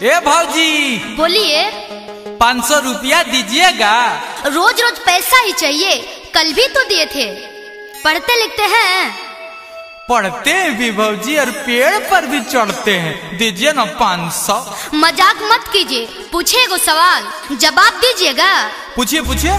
ए भाजी बोलिए। 500 रुपया दीजिएगा। रोज रोज पैसा ही चाहिए, कल भी तो दिए थे। पढ़ते लिखते हैं? पढ़ते भी भाजी और पेड़ पर भी चढ़ते हैं। दीजिए ना 500। मजाक मत कीजिए, पूछेगा सवाल जवाब दीजिएगा। पूछिए पूछिए।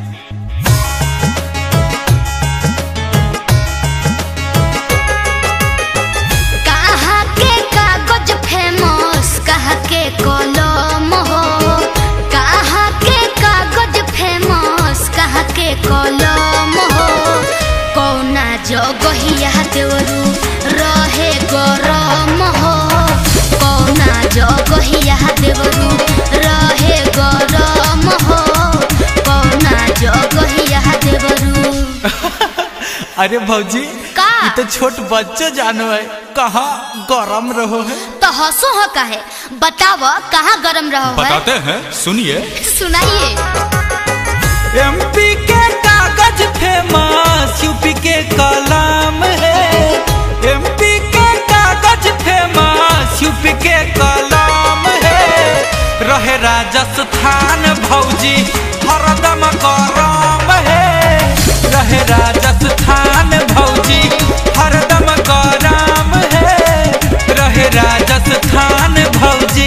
कहाँ के कागज फेमस, कहाँ के कलम हो। कहाँ के कागज फेमस, कहाँ के कलम हो। कौना जगहिया देवरू रहे गरम हो। कौना जगहिया देवरू रहे गरम हो। कौना जगहिया देवरू। अरे भाजी का? ये तो छोट बच्चो जानो है, कहाँ गरम रहो है। तो हंसो हो का है, बताव कहाँ गरम रहो है। बताते हैं, सुनिए। सुनाइए। एमपी के कागज फेमस, यूपी के कलम है। एमपी के कागज फेमस, यूपी के कलम है। रहे राजस्थान भौजी हरदम गरम है। रहे राजस्थान भौजी हरदम गरम है। रहे राजस्थान भौजी।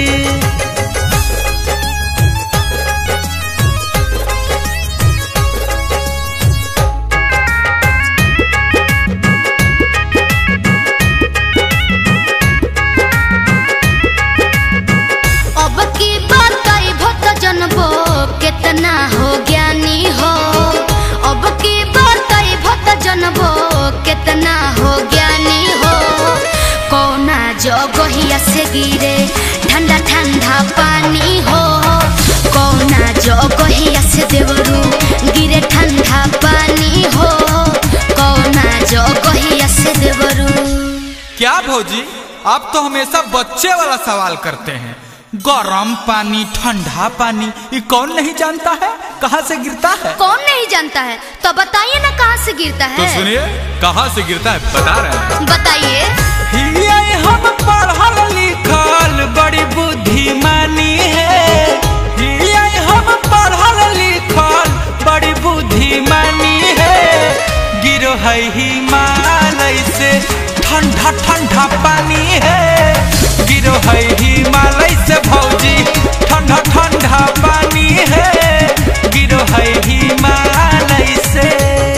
अब की बताई भत जनबो कितना हो ज्ञानी हो। अब की बताई भत जनबो कितना हो ज्ञानी हो। कौना जगहिया से गिरे ठंडा ठंडा पानी हो। कौना जगहिया से देवरू गिरे ठंडा पानी हो। कौना जगहिया से देवरू। क्या भौजी, आप तो हमेशा बच्चे वाला सवाल करते हैं। गरम पानी ठंडा पानी ये कौन नहीं जानता है, कहाँ से गिरता है। कौन नहीं जानता है, तो बताइए ना कहाँ से गिरता है। तो सुनिए, कहाँ से गिरता है बता रहे हैं। बताइए। हम पढ़ल लिखल बड़ी बुद्धिमानी है। हम पढ़ल लिखल बड़ी बुद्धिमानी है। गिरो है हिमालय से ठंडा ठंडा पानी है। गिरो है हिमालय से भौजी ठंडा ठंडा पानी है। गिरो है हिमालय से।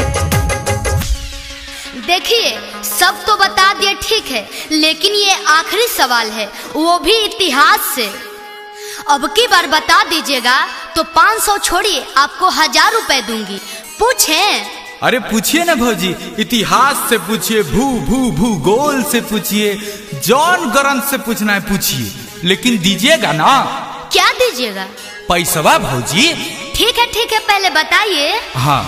देखिए, सब तो बता दिए ठीक है, लेकिन ये आखिरी सवाल है, वो भी इतिहास से। अब की बार बता दीजिएगा तो 500 छोड़िए, आपको 1000 रुपए दूंगी। पूछें। अरे पूछिए ना भौजी, इतिहास से पूछिए, भूगोल से पूछिए, जॉन गरंथ से पूछना है पूछिए, लेकिन दीजिएगा ना। क्या दीजिएगा? पैसवा भौजी। ठीक है, पहले बताइए। हाँ।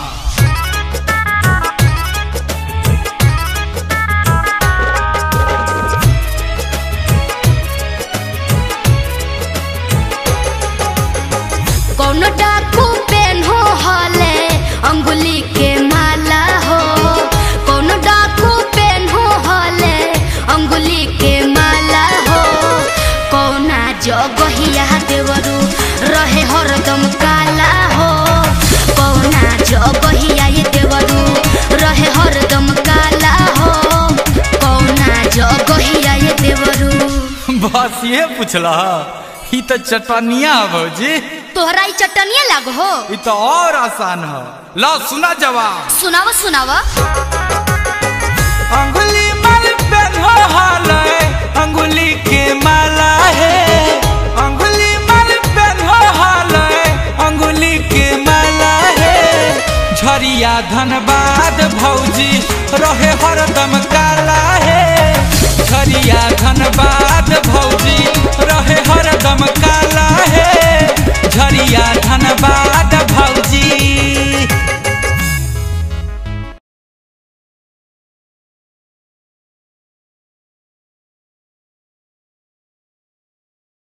कौन डाकू पेन हो हले अंगुली के माला हो। कौन डाकू पेन हो हले अंगुली के माला हो। कौना जगहिया देवरू रहे हरदम काला हो। कौना जगहिया ये देवरू रहे हरदम काला हो। कौना जगहिया ये देवरू। बस ये पूछला, ये तो चटनिया भौजी। तोहरा ई चटनिया लागो हो। ये तो और आसान है। लो सुना जवाब। सुनावा। अंगुली माल पेन हो हाले अंगुली के माला है। अंगुली माल पेन हो हाले अंगुली के माला है। झरिया धनबाद भौजी रहे हरदम काला है। झरिया धनबाद भौजी रहे हरदम काला है। झरिया धनबाद भौजी।